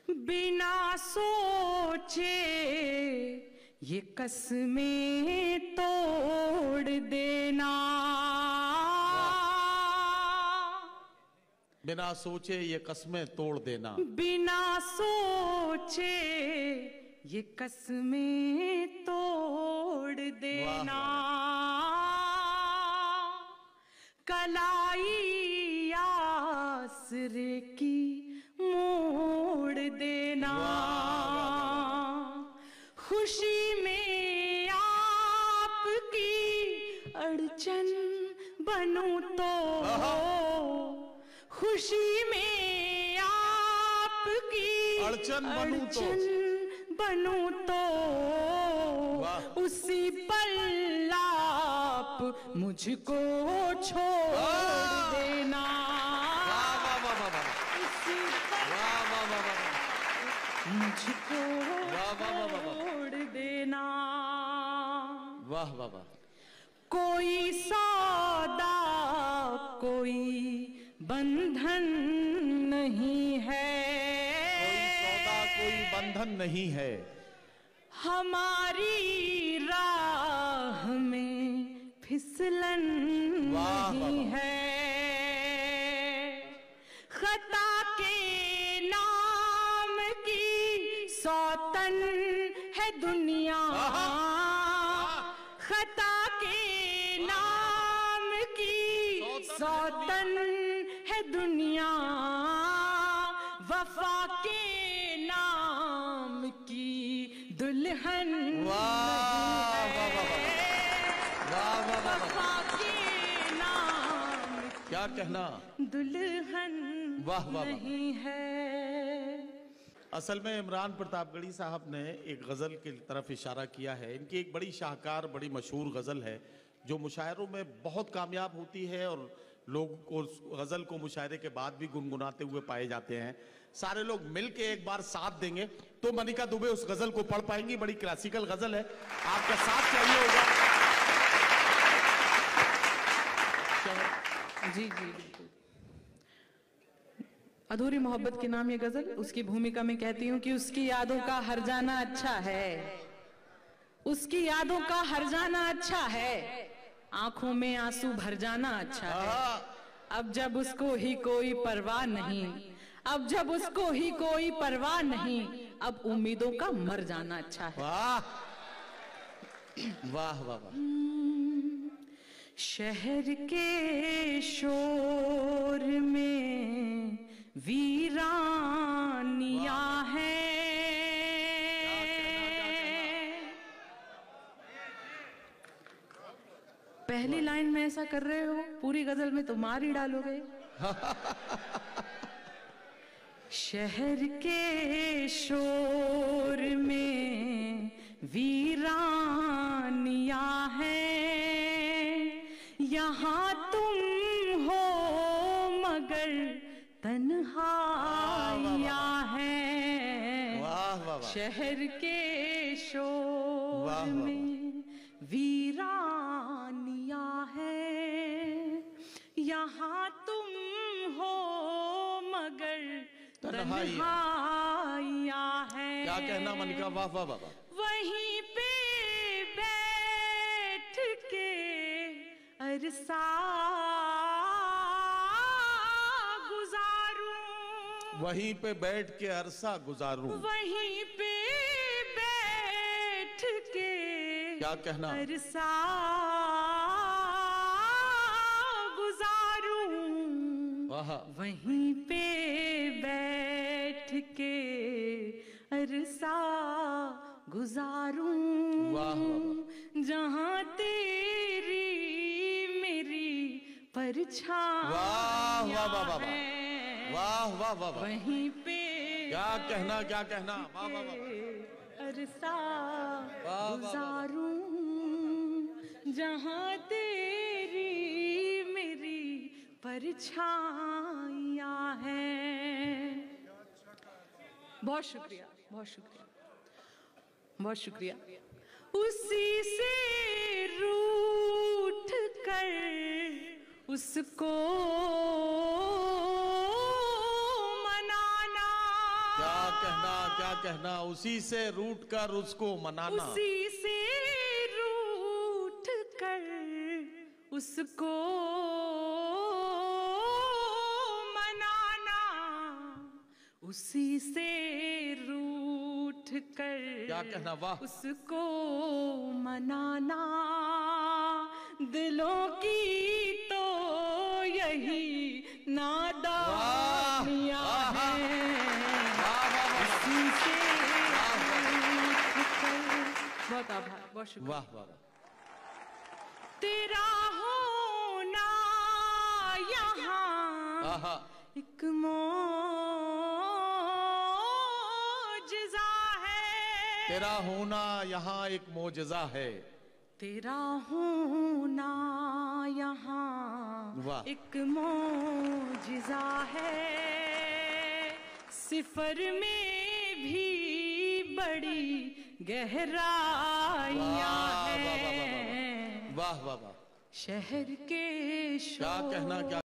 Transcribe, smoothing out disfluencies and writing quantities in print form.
बिना सोचे ये कसमें तोड़ देना, बिना सोचे ये कसमें तोड़ देना, बिना सोचे ये कसमें तोड़ देना, कलाई आसरे की मोड़ देना, खुशी में आपकी अड़चन बनूं तो, खुशी में आपकी अड़चन बनूं तो उसी पल आप मुझको छोड़ देना, उसी पल मुझको छोड़ देना। वाह वाह वाह। कोई सौदा कोई बंधन नहीं है, कोई सौदा कोई बंधन नहीं है, हमारी राह में फिसलन नहीं है, खता के नाम की सौतन है दुनिया, खता के नाम की सौतन है दुनिया, वफा के नाम की दुल्हन वफा के नाम क्या कहना, दुल्हन वाह वाह नहीं है। असल में इमरान प्रतापगढ़ी साहब ने एक गज़ल की तरफ इशारा किया है। इनकी एक बड़ी शाहकार बड़ी मशहूर गज़ल है जो मुशायरों में बहुत कामयाब होती है और लोग को गज़ल को मुशायरे के बाद भी गुनगुनाते हुए पाए जाते हैं। सारे लोग मिलके एक बार साथ देंगे तो मनिका दुबे उस गज़ल को पढ़ पाएंगी। बड़ी क्लासिकल गज़ल है, आपका साथ चाहिए होगा। जी जी बिल्कुल। अधूरी मोहब्बत के नाम ये गजल, उसकी भूमिका में कहती हूँ कि उसकी यादों का हर जाना अच्छा है, उसकी यादों का हर जाना अच्छा है, आंखों में आंसू भर जाना अच्छा है। अब जब उसको ही कोई परवाह नहीं, अब जब उसको ही कोई परवाह नहीं, अब उम्मीदों का मर जाना अच्छा है। वाह वाह वाह वाह। शहर के शोर में वीरानिया है, पहली लाइन में ऐसा कर रहे हो, पूरी गजल में तो मार ही डालोगे। शहर के शोर में वीरानिया है, यहाँ तुम हो मगर तन्हाइया है। शहर के शोर में वीरानिया है, यहाँ तुम हो मगर तन्हाइया है। क्या कहना मनिका, वाह वाह वाह। वहीं पे बैठ के अरसा गुजारूं, वहीं पे बैठ के अरसा गुजारूं, वहीं पे बैठ के क्या कहना अरसा गुजारूं, वहीं पे बैठ के अरसा गुजारूं, जहां तेरी मेरी परछाइयां है, वाह वाह वाह, वहीं पे क्या कहना क्या कहना, वाह वाह वाह, अरसा गुजारूं, जहां तेरी मेरी परछाइयां हैं। बहुत शुक्रिया, बहुत शुक्रिया, बहुत शुक्रिया। उसी से रूठ कर उसको मनाना, क्या क्या कहना, उसी से रूठ कर उसको मनाना, उसी से रूठ कर उसको मनाना, उसी से रूठ कर क्या कहना, वाह, उसको मनाना। दिलों की तो यही नादानियां हैं, उसी से रूठ कर। बहुत आभार, बहुत शुक्रिया। वाह वाह। तेरा होना यहाँ एक मौजज़ा है, तेरा होना यहाँ एक मौजज़ा है, तेरा होना यहाँ वाह, एक मौजज़ा है। सिफर में भी बड़ी गहराइयाँ हैं। वाह वाह वाह। शहर के क्या कहना, क्या